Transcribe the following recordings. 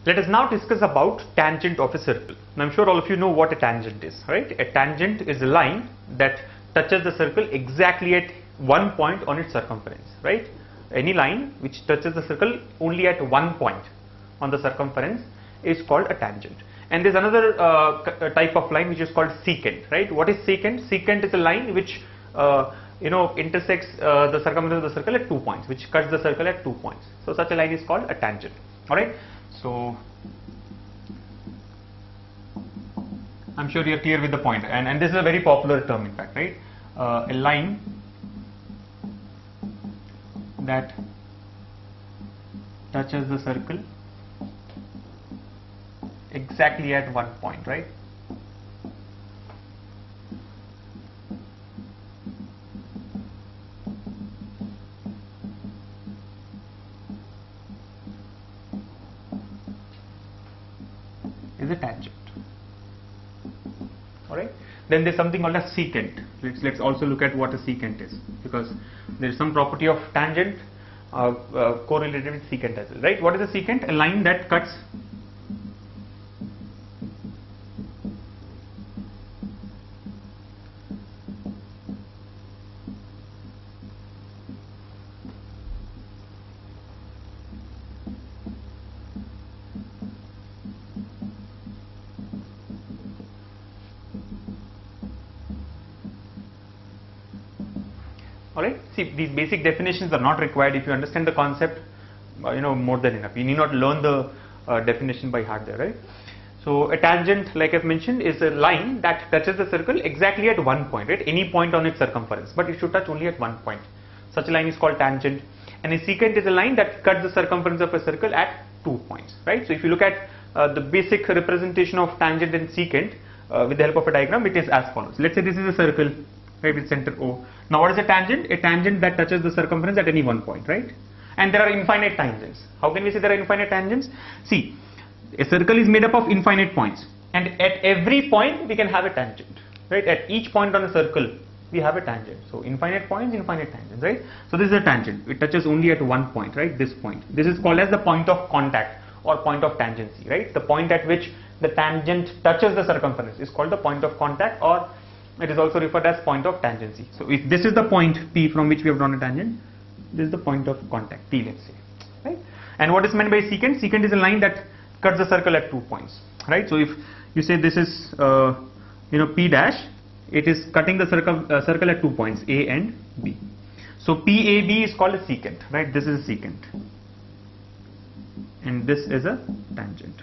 Let us now discuss about tangent of a circle. Now, I'm sure all of you know what a tangent is, right? A tangent is a line that touches the circle exactly at one point on its circumference, right? Any line which touches the circle only at one point on the circumference is called a tangent. And there's another type of line which is called secant, right? What is secant? Secant is a line which intersects the circumference of the circle at 2 points, which cuts the circle at 2 points. So such a line is called a tangent. All right. So I'm sure you're clear with the point, and this is a very popular term, in fact, right? A line that touches the circle exactly at one point, right? Is a tangent. Alright. Then there's something called a secant. Let's also look at what a secant is, because there is some property of tangent correlated with secant as well, right? What is a secant? A line that cuts Alright, see, these basic definitions are not required. If you understand the concept, more than enough. You need not learn the definition by heart there, right? So a tangent, like I've mentioned, is a line that touches the circle exactly at one point, right? Any point on its circumference, but it should touch only at one point. Such a line is called tangent. And a secant is a line that cuts the circumference of a circle at 2 points, right? So if you look at the basic representation of tangent and secant with the help of a diagram, it is as follows. Let's say this is a circle, right, with center O. Now what is a tangent? A tangent that touches the circumference at any one point, right? And there are infinite tangents. How can we say there are infinite tangents? See, a circle is made up of infinite points, and at every point we can have a tangent, right? At each point on a circle we have a tangent. So infinite points, infinite tangents, right? So this is a tangent. It touches only at one point, right? This point. This is called as the point of contact or point of tangency, right? The point at which the tangent touches the circumference is called the point of contact, or it is also referred as point of tangency. So if this is the point P from which we have drawn a tangent, this is the point of contact T, let's say, right? And what is meant by secant? Secant is a line that cuts the circle at 2 points, right? So if you say this is P dash, it is cutting the circle at 2 points, A and B. So PAB is called a secant, right? This is a secant, and this is a tangent.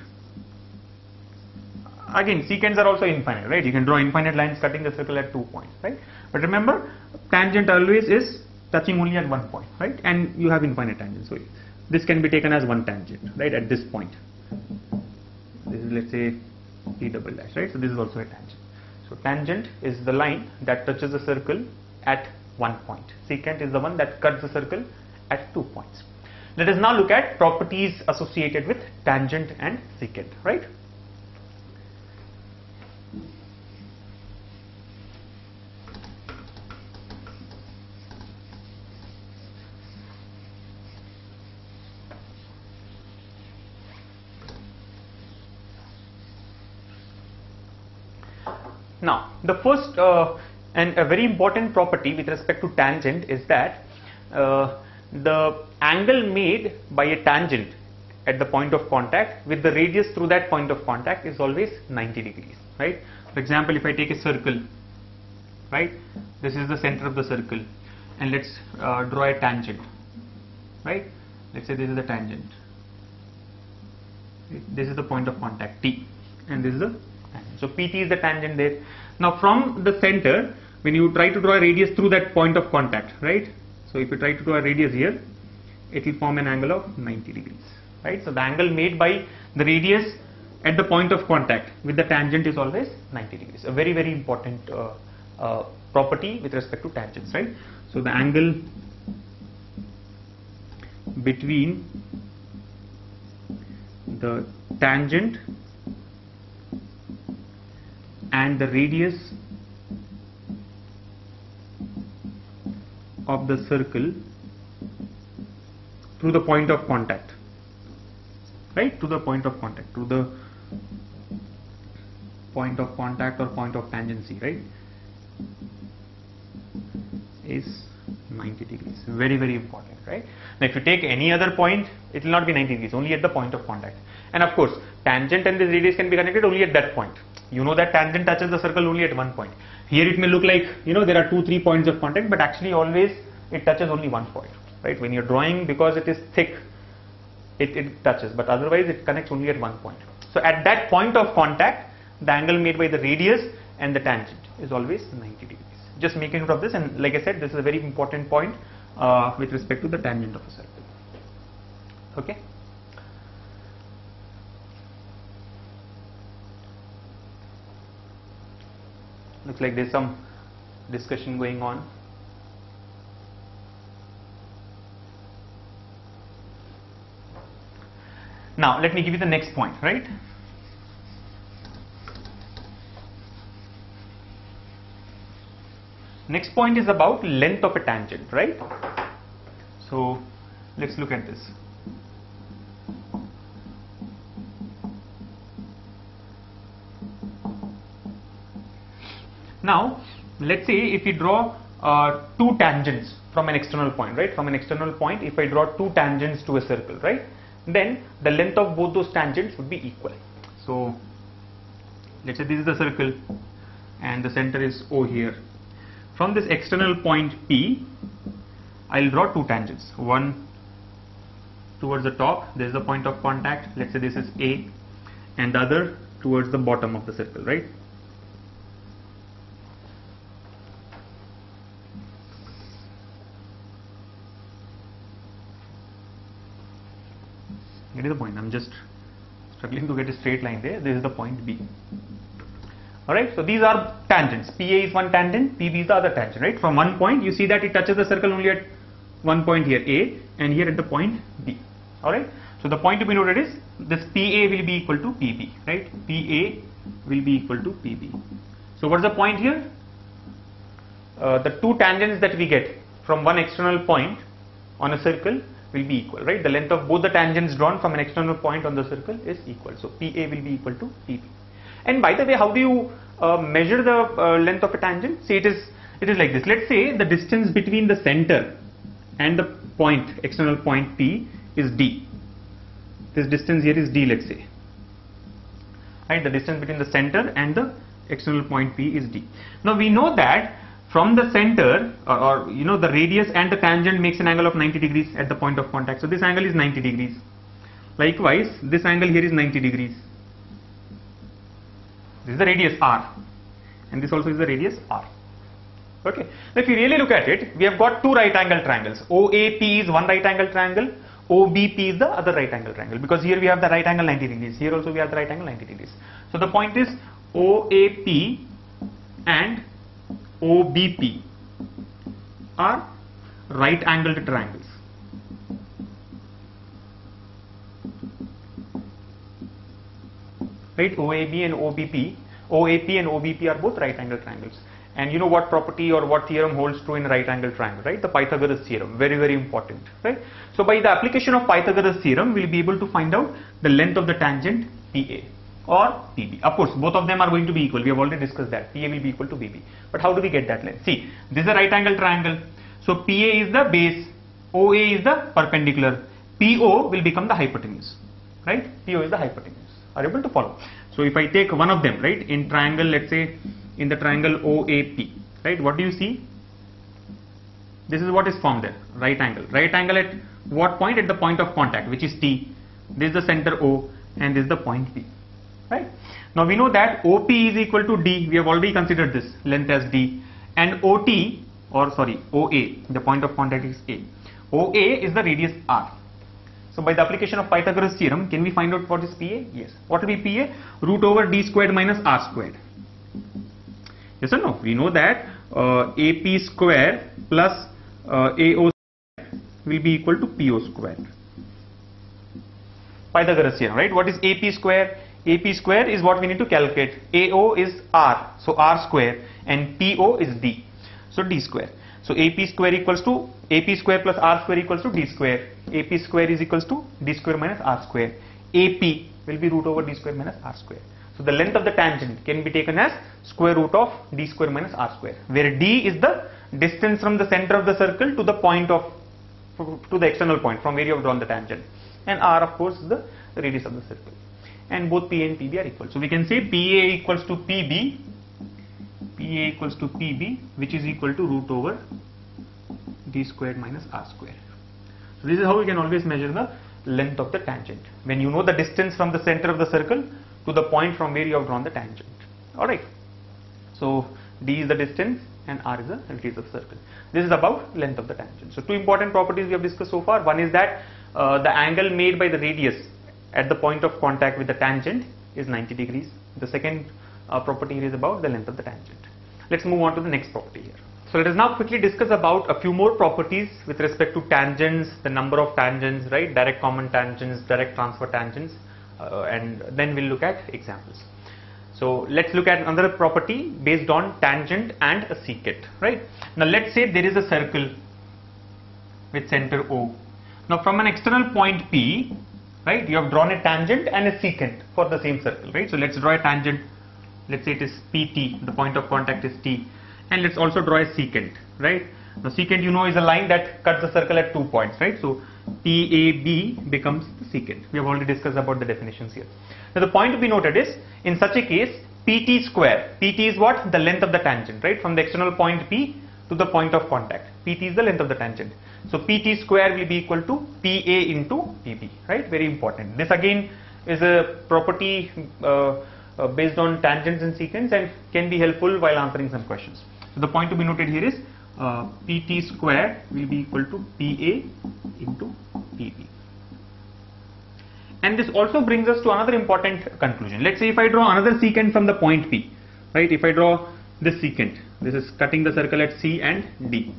Again, secants are also infinite, right? You can draw infinite lines cutting the circle at 2 points, right? But remember, tangent always is touching only at one point, right? And you have infinite tangents. So this can be taken as one tangent, right? At this point, this is, let's say, P double dash, right? So this is also a tangent. So tangent is the line that touches the circle at one point. Secant is the one that cuts the circle at 2 points. Let us now look at properties associated with tangent and secant, right? Now, the first and a very important property with respect to tangent is that the angle made by a tangent at the point of contact with the radius through that point of contact is always 90 degrees, right? For example, if I take a circle, right, this is the center of the circle, and let's draw a tangent, right? Let's say this is the tangent. This is the point of contact T, and this is the tangent. So PT is the tangent there. Now from the center, when you try to draw a radius through that point of contact, right? So if you try to draw a radius here, it will form an angle of 90 degrees, right? So the angle made by the radius at the point of contact with the tangent is always 90 degrees. A very, very important property with respect to tangents, right? So the angle between the tangent and the radius of the circle through the point of contact, right, to the point of contact, to the point of contact or point of tangency, right, is 90 degrees. Very, very important, right? Now if you take any other point, it will not be 90 degrees, only at the point of contact. And of course, tangent and this radius can be connected only at that point. You know that tangent touches the circle only at one point. Here it may look like, you know, there are 2-3 points of contact, but actually always it touches only one point, right? When you're drawing, because it is thick, it touches, but otherwise it connects only at one point. So at that point of contact, the angle made by the radius and the tangent is always 90 degrees. Just make a note of this, and like I said, this is a very important point with respect to the tangent of a circle. Okay. Looks like there's some discussion going on. Now let me give you the next point, right? Next point is about length of a tangent, right? So let's look at this. Now let's say if we draw two tangents from an external point, right? From an external point, if I draw two tangents to a circle, right? Then the length of both those tangents would be equal. So let's say this is the circle and the center is O here. From this external point P, I'll draw two tangents. One towards the top, there is the point of contact. Let's say this is A, and the other towards the bottom of the circle, right? Get the point. I'm just struggling to get a straight line there. This is the point B. Alright, so these are tangents. PA is one tangent, PB is the other tangent, right? From one point, you see that it touches the circle only at one point here, A, and here at the point B. Alright, so the point to be noted is this PA will be equal to PB, right? PA will be equal to PB. So what's the point here? The two tangents that we get from one external point on a circle will be equal, right? The length of both the tangents drawn from an external point on the circle is equal. So PA will be equal to PB. And by the way, how do you measure the length of a tangent? See, it is like this. Let's say the distance between the center and the point, external point P, is D. This distance here is D, let's say. Right, the distance between the center and the external point P is D. Now we know that from the center, or you know, the radius and the tangent makes an angle of 90 degrees at the point of contact. So this angle is 90 degrees. Likewise, this angle here is 90 degrees. This is the radius R, and this also is the radius R. Okay. Now if you really look at it, we have got two right angle triangles. OAP is one right angle triangle, OBP is the other right angle triangle, because here we have the right angle 90 degrees, here also we have the right angle 90 degrees. So the point is OAP and OBP are right angled triangles. Right, OAP and OBP are both right angle triangles. And you know what property or what theorem holds true in a right angle triangle, right? The Pythagoras theorem, very, very important, right? So by the application of Pythagoras theorem, we'll be able to find out the length of the tangent PA or PB. Of course, both of them are going to be equal. We have already discussed that. PA will be equal to BB. But how do we get that length? See, this is a right angle triangle. So PA is the base, OA is the perpendicular, PO will become the hypotenuse, right? PO is the hypotenuse. Are you able to follow? So if I take one of them, right, in triangle, let's say in the triangle OAP, right, what do you see? This is what is formed there, right angle. Right angle at what point? At the point of contact, which is T. This is the center O, and this is the point P, right? Now we know that OP is equal to D. We have already considered this length as D, and OA, the point of contact is A. OA is the radius R. So by the application of Pythagoras theorem, can we find out what is PA? Yes. What will be PA? Root over D squared minus R squared. Yes or no? We know that AP square plus AO square will be equal to PO square. Pythagoras theorem, right? What is AP square? AP square is what we need to calculate. AO is R, so R square, and PO is D, so D square. So AP square equals to AP square plus R square equals to D square. AP square is equals to D square minus R square. AP will be root over d square minus r square. So the length of the tangent can be taken as square root of d square minus r square, where d is the distance from the center of the circle to the point of, to the external point from where you have drawn the tangent, and r of course is the radius of the circle, and both PA and PB are equal. So we can say PA equals to PB, which is equal to root over d squared minus r square. So this is how we can always measure the length of the tangent, when you know the distance from the center of the circle to the point from where you have drawn the tangent. Alright, so d is the distance and r is the radius of the circle. This is about length of the tangent. So two important properties we have discussed so far. One is that the angle made by the radius at the point of contact with the tangent is 90 degrees. The second property here is about the length of the tangent. Let's move on to the next property here. So let us now quickly discuss about a few more properties with respect to tangents, the number of tangents, right? Direct common tangents, direct transfer tangents, and then we'll look at examples. So let's look at another property based on tangent and a secant, right? Now let's say there is a circle with center O. Now from an external point P, right, you have drawn a tangent and a secant for the same circle, right? So let's draw a tangent. Let's say it is PT, the point of contact is T, and let's also draw a secant, right? Now secant, you know, is a line that cuts the circle at 2 points, right? So PAB becomes the secant. We have already discussed about the definitions here. Now the point to be noted is, in such a case, PT square, PT is what? The length of the tangent, right? From the external point P to the point of contact. PT is the length of the tangent. So PT square will be equal to PA into PB, right? Very important. This again is a property based on tangents and secants and can be helpful while answering some questions. So the point to be noted here is PT square will be equal to PA into PB. And this also brings us to another important conclusion. Let's say if I draw another secant from the point P, right? If I draw this secant, this is cutting the circle at C and D.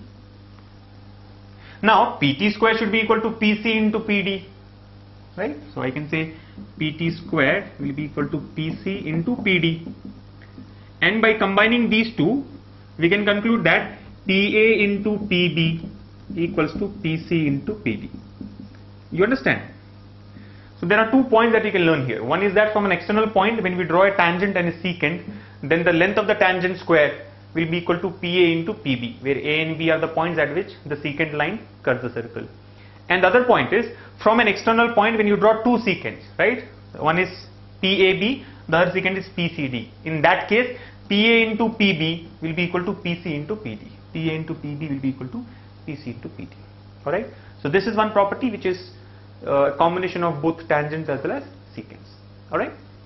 Now PT square should be equal to PC into PD, right? So I can say PT square will be equal to PC into PD, and by combining these two we can conclude that PA into PB equals to PC into PD. You understand? So there are 2 points that we can learn here. One is that from an external point, when we draw a tangent and a secant, then the length of the tangent square will be equal to PA into PB, where A and B are the points at which the secant line cuts the circle. And the other point is, from an external point, when you draw two secants, right? One is PAB, the other secant is PCD. In that case, PA into PB will be equal to PC into PD. PA into PB will be equal to PC into PD. Alright? So this is one property which is a combination of both tangents as well as secants. Alright?